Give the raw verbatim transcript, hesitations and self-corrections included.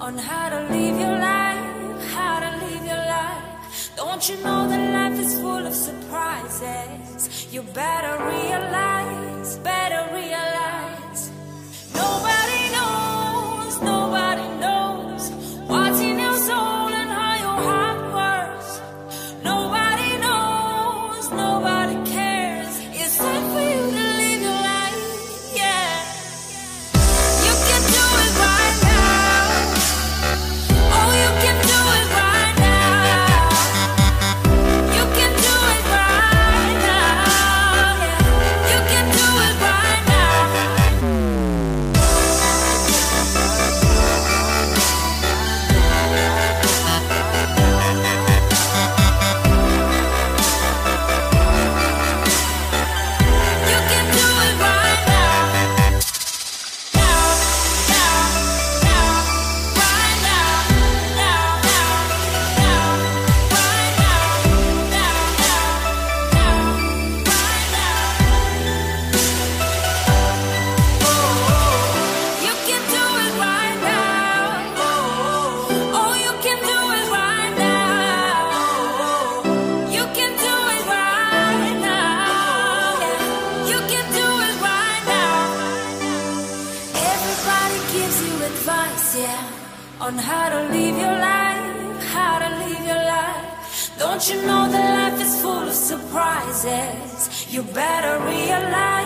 on how to live your life, how to live your life. Don't you know that life is full of surprises? You better realize, better realize. Nobody knows, nobody knows what's in your soul and how your heart works. Nobody knows, nobody cares. It's time for you to live your life, yeah. You can do it right now. Oh, you can do it right now. You can do it right now, yeah. You can do it right now. You can do it right now. Now, now, now, right now. Now, now, now, right now. Now, now, now, right now. You can do it right now. Oh, you can do it right now. You can do it right now. You can do it right now. Everybody gives you advice, yeah, on how to live your life, how to live your life. Don't you know that life is full of surprises? You better realize.